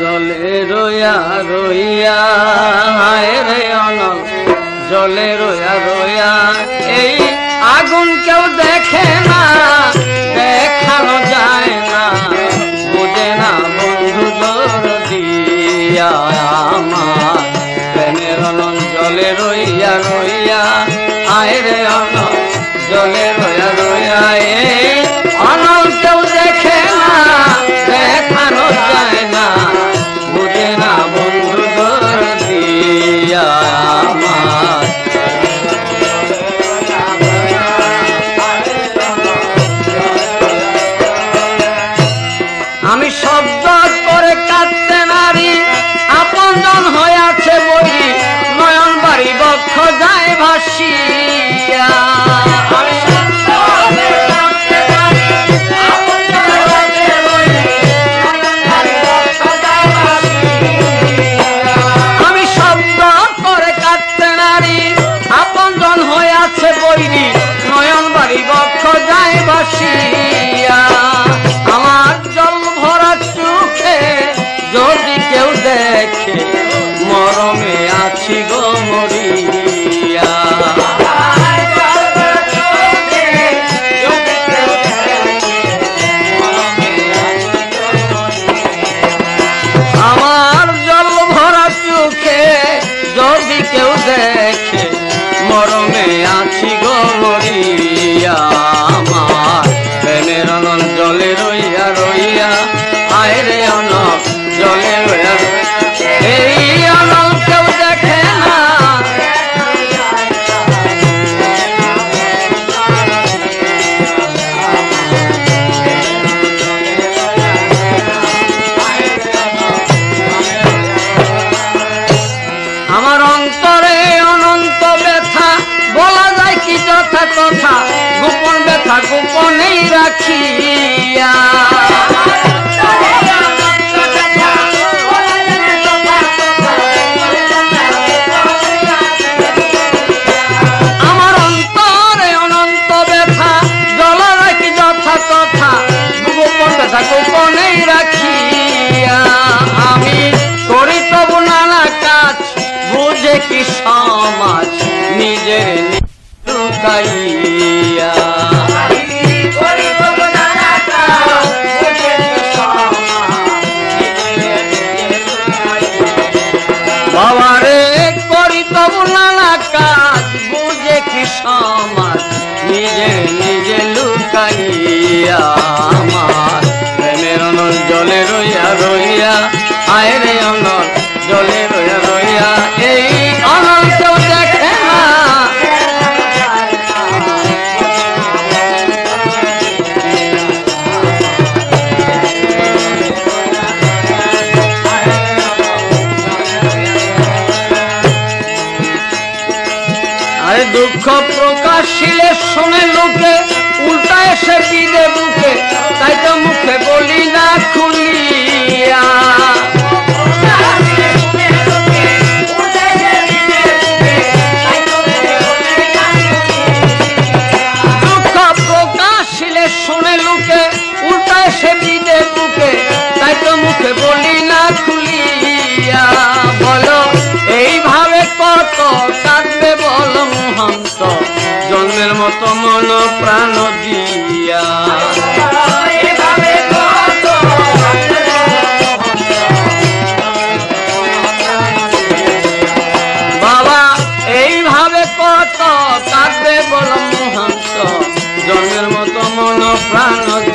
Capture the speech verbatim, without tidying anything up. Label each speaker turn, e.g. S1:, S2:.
S1: জলে রইয়া রইয়া রে অনল জলে রইয়া রইয়া এই আগুন কেউ দেখে না দেখানো যায় না বুঝে না বন্ধু জোর দিয়া আমার প্রেমের অনল জলে রইয়া রইয়া আয় রে অনল জলে রইয়া রইয়া এই অনল কেউ দেখে না দেখানো যায় না বুঝে না বন্ধু জোর দিয়া আমার আমি শব্দ করে কাঁদতে নারী আপনজন হইয়াছে বলি নয়ন বাড়ি বক্ষ যায় ভাসিয়া আমি শব্দ করে কাঁদতে নারী আপনজন হইয়াছে বৈরি নয়ন বাড়ি বক্ষ যায় ভাসিয়া আমার জল ভরা চোখে যদি কেউ দেখে মরমে আছি গো মরিয়া আমার জল ভরা চোখে যদি কেউ দেখে মরমে আছি গো মরিয়া আমার প্রেমের অনল জলে রইয়া রইয়া আয় রে অনল জলে রইয়া এই অনল কেউ দেখে না আমার অন্তরে অনন্ত ব্যথা বলা যায় কি যথা তথা গোপন ব্যথা গোপনেই রাখিয়া আমার অন্তরে অনন্ত ব্যথা বলা যায় কি যথা তথা গোপন ব্যথা গোপনেই রাখিয়া আমি করি তবু নানা কাজ বুঝে কি সমাজ নিজের লুকাইয়া বাবারে করি তবু নানা কাজ বুঝে কি সমাজ নিজে নিজে লুকাইয়া আমার প্রেমের অনল জলে রইয়া রইয়া আয় রে অনল জলে রইয়া রইয়া এই অনল কেউ দেখে না আরে দুঃখ প্রকাশিলে শোনে লোকে উল্টা এসে দিলে বুকে তাই তো মুখে বলি না খুলিয়া দুঃখ প্রকাশিলে শোনে লোকে উল্টা এসে দিলে বুকে তাই তো মুখে বলি না খুলিয়া বলো এইভাবে কত কাঁদবে বল মহান্ত জন্মের মতো মন প্রাণ দিয়া বাবা এইভাবে কত কাঁদবে বল মহান্ত জন্মের মতো মন প্রাণ